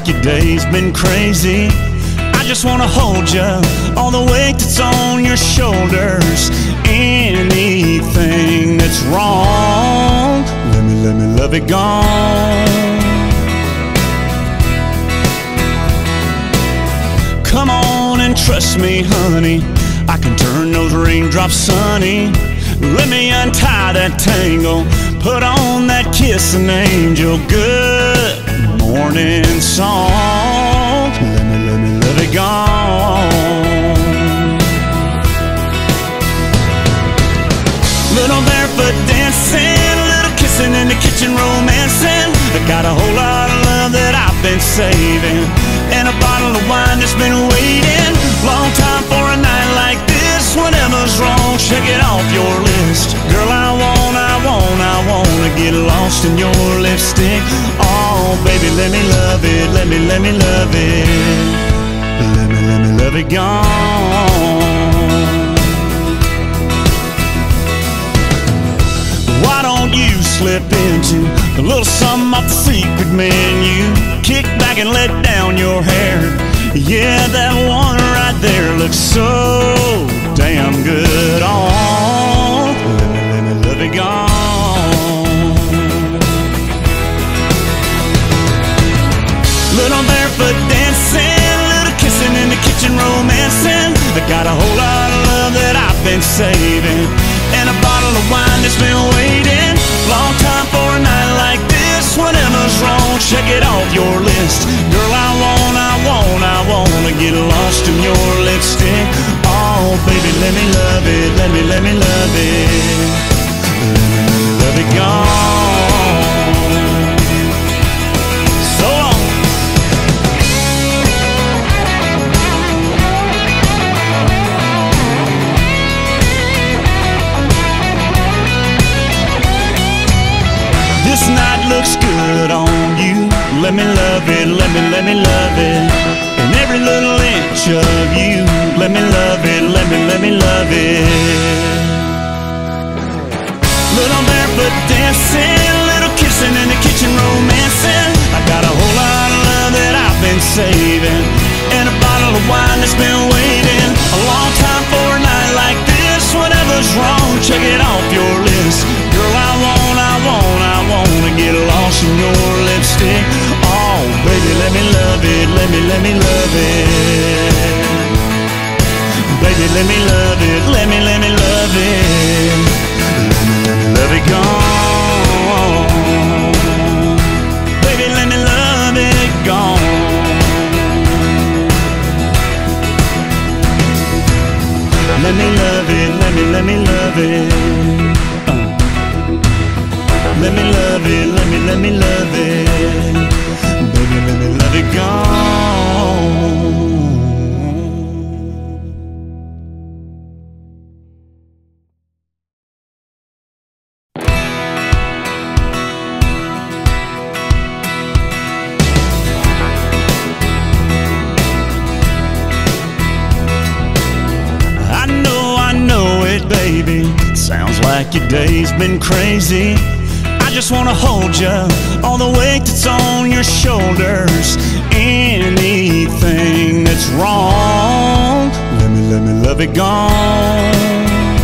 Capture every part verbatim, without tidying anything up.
like your day's been crazy. I just wanna hold you, all the weight that's on your shoulders. Anything that's wrong, let me, let me love it gone. Come on and trust me, honey, I can turn those raindrops sunny. Let me untie that tangle, put on that kissing angel. Good morning song, let me, let me love it gone. Little barefoot dancing, little kissing in the kitchen romancing. I got a whole lot of love that I've been saving, and a bottle of wine that's been waiting. Long time for a night like this. Whatever's wrong, check it off your list. Girl, I want, I want, I wanna get lost in your lipstick. Oh, baby, let me love it, let me, let me love it. Let me, let me love it gone. Why don't you slip into a little something off the secret menu? Kick back and let down your hair. Yeah, that one right there looks so damn good. Oh, let me, let me love it gone. Little barefoot dancing, little kissing in the kitchen romancing. I got a whole lot of love that I've been saving, and a bottle of wine that's been waiting. Long time for a night like this. Whatever's wrong, check it off your list. Girl, I want, I want, I wanna get lost in your lipstick. Oh, baby, let me love it, let me, let me love it. Let me, let me love it gone. So long. This night looks good on you. Let me love it, let me, let me love it. And every little inch of you. Let me love it, let me, let me love it. Little barefoot dancing, little kissing in the kitchen romancing. I got a whole lot of love that I've been saving, and a bottle of wine that's been waiting. A long time for a night like this. Whatever's wrong, check it off your list. Girl, I want, I want, I wanna get lost in your lipstick. Oh, baby, let me love it, let me, let me love it. Baby, let me love it, let me, let me love it. Let me, let me love it gone. Baby, let me love it gone. Let me love it, let me, let me love it. uh. Let me love it, let me, let me love it. Baby, let me love it gone. I know, I know it, baby. Sounds like your day's been crazy. I just wanna hold you, all the weight that's on your shoulders. Anything that's wrong, let me, let me love it gone.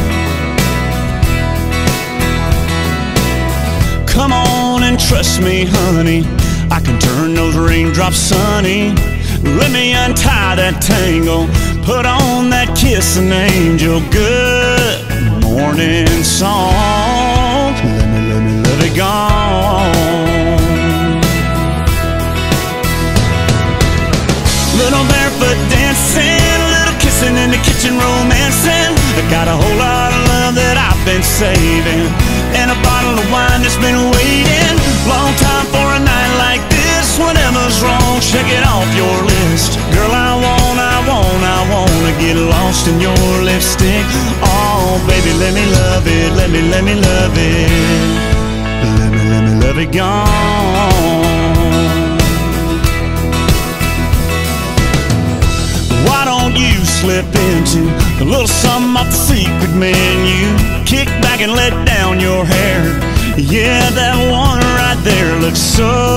Come on and trust me, honey, I can turn those raindrops sunny. Let me untie that tangle, put on that kissing angel. Good morning song, let me, let me love it gone. Little barefoot dancing, little kissing in the kitchen romancing. I got a whole lot of love that I've been saving, and a bottle of wine that's been waiting. Long time for a night like this. Whatever's wrong, check it off your list. Girl, I want, I want, I wanna get lost in your lipstick. Oh, baby, let me love it, let me, let me love it. Let me, let me love it gone. Why don't you slip into a little something off the secret menu? Kick back and let down your hair. Yeah, that one right there looks so